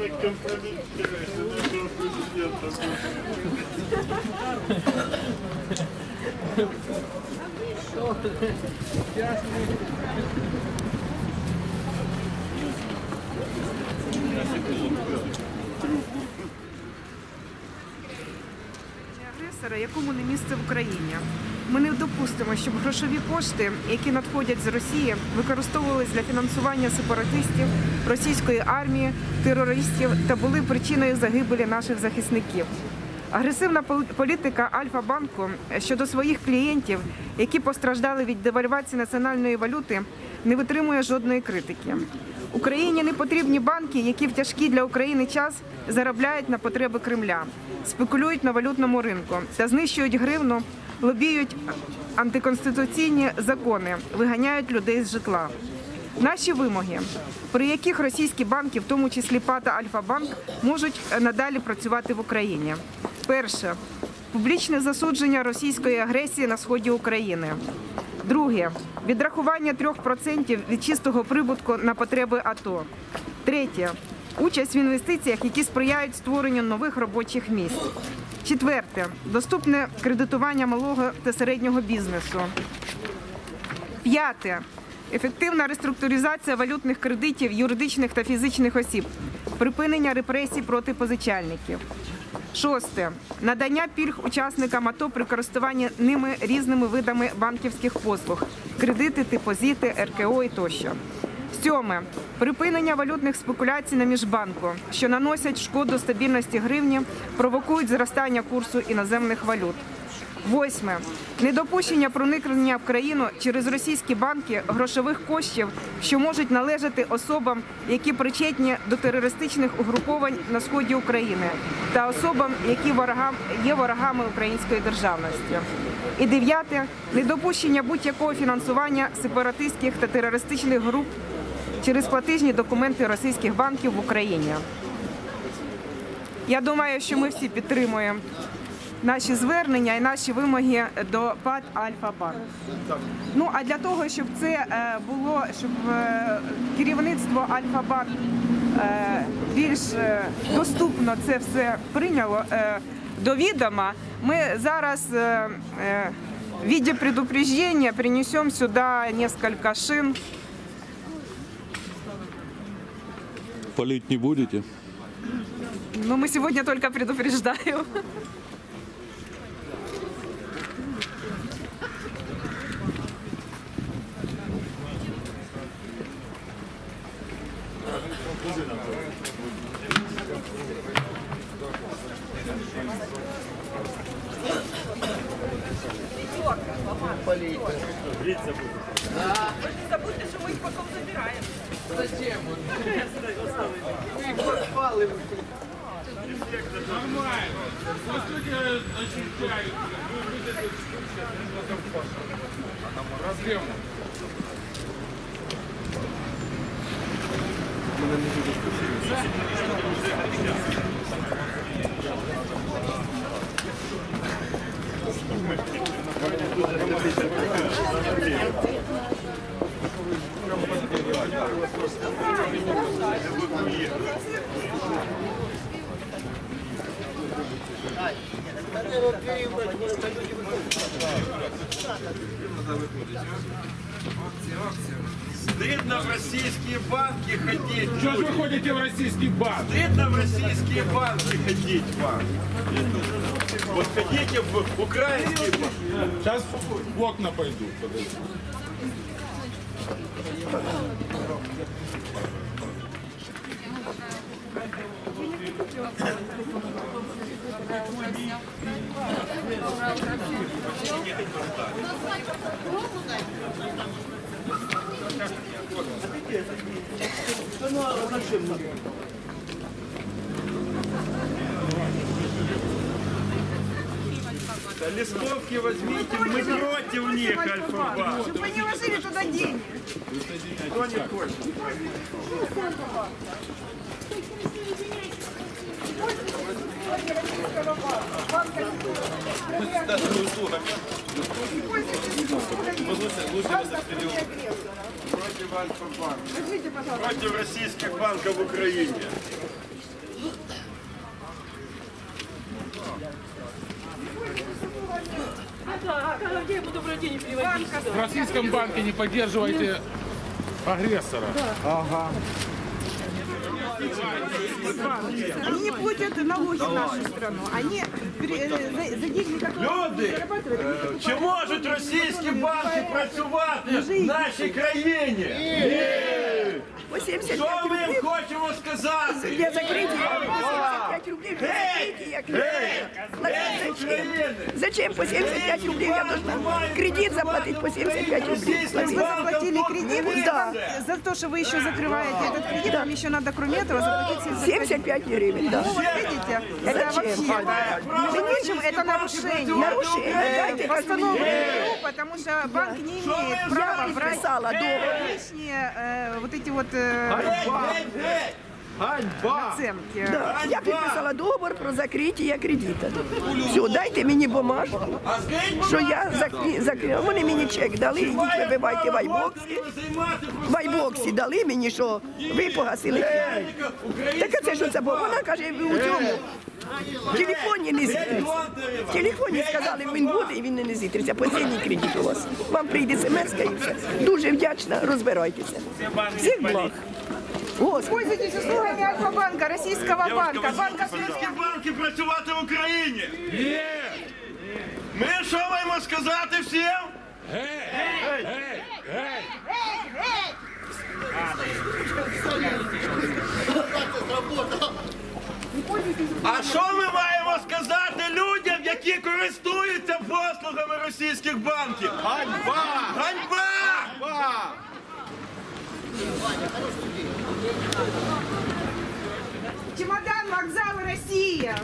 Агресора, якому не місце в Україні. Ми не допустимо, щоб грошові кошти, які надходять з Росії, використовувалися для фінансування сепаратистів, російської армії, терористів та були причиною загибелі наших захисників. Агресивна політика Альфа-банку щодо своїх клієнтів, які постраждали від девальвації національної валюти, не витримує жодної критики. Україні не потрібні банки, які в тяжкий для України час заробляють на потреби Кремля, спекулюють на валютному ринку та знищують гривну, лобіють антиконституційні закони, виганяють людей з житла. Наші вимоги, при яких російські банки, в тому числі ПАТ та Альфа-банк, можуть надалі працювати в Україні. Перше – публічне засудження російської агресії на сході України. Друге – відрахування 3% від чистого прибутку на потреби АТО. Третє – участь в інвестиціях, які сприяють створенню нових робочих місць. Четверте – доступне кредитування малого та середнього бізнесу. П'яте – ефективна реструктуризація валютних кредитів юридичних та фізичних осіб, припинення репресій проти позичальників. Шосте – надання пільг учасникам АТО при користуванні ними різними видами банківських послуг – кредити, депозити, РКО і тощо. Сьоме – припинення валютних спекуляцій на міжбанку, що наносять шкоду стабільності гривні, провокують зростання курсу іноземних валют. Восьме – недопущення проникнення в країну через російські банки грошових коштів, що можуть належати особам, які причетні до терористичних угруповань на сході України, та особам, які є ворогами української державності. І дев'яте – недопущення будь-якого фінансування сепаратистських та терористичних груп через платіжні документи російських банків в Україні. Я думаю, що ми всі підтримуємо наші звернення і наші вимоги до ПАТ Альфа-банк. Ну, а для того, щоб це було, щоб керівництво Альфа-банк більш доступно це все прийняло до відома, ми зараз в виде предупреждения принесем сюда несколько шин. Полить не будете? Ну, мы сегодня только предупреждаем. Вы не забудьте, что мы их потом забираем. Зачем? Мы их подпалим. Нормально. Пусть люди ощущают. Проблема. Стыдно в российские банки ходить. Что же вы ходите в российский банк? Стыдно в российские банки ходить вам. Вот ходите в украинские банки. Сейчас в окна пойду. Подожди. Да листовки возьмите, мы против них, Альфа-банк. Чтобы вы не ложили туда деньги. Кто не хочет? Против Альфа-банка. Против российских банков в Украине. Да, где я буду в родине переводить? В российском банке не поддерживайте агрессора. Они не платят налоги в нашу страну. Они за деньги, которые Люди, зарабатывают, они покупают чи можуть російські банки працювати в нашій країні? Ні! По 75 Що ми рублей їм хочемо сказати? для закрытия. 75 рублей для закрытия кредита. України! Зачем по 75 рублей я должна кредит заплатить по 75 рублей? Вы заплатили кредит, Да. за то, что вы еще закрываете этот кредит, вам еще надо, кроме этого, заплатить 75 гривен, да. Вот видите, это Зачем? вообще, причем это нарушение. Нарушение, дайте Постанову мне. ГРУ, потому что банк не имеет права Я брать подписала договор. лишние вот эти вот Геть! Ганьба! оценки. Да. Я підписала договор про закриття кредита. Все, дайте мені бумажку, А скажіть, що я закрила. Вони мені чек дали, ідіть вибивайте в айбоксі. В айбоксі дали мені, що ви погасили кредит. Так а це що це було? Вона каже, ви у цьому в телефоні не зітриться. В телефоні сказали, він буде і він не зітриться. Останній кредит у вас. Вам прийде смс-ка і все. Дуже вдячна, розбирайтеся. Всіх благ. Господи. Пользуйтесь услугами Альфа-банка, российского банка, банка російські банки працювати в Україні? Ні! Ми що маємо сказати всім? А що ми маємо сказати людям, які користуються послугами російських банків? Ганьба! Ганьба! Ганьба! Чемодан, вокзал, Россия.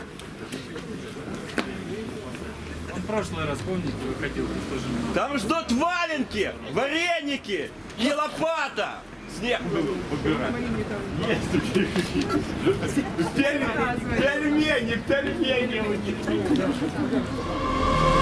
Там ждут валенки, вареники и лопата. Снег убирать. Пельмени.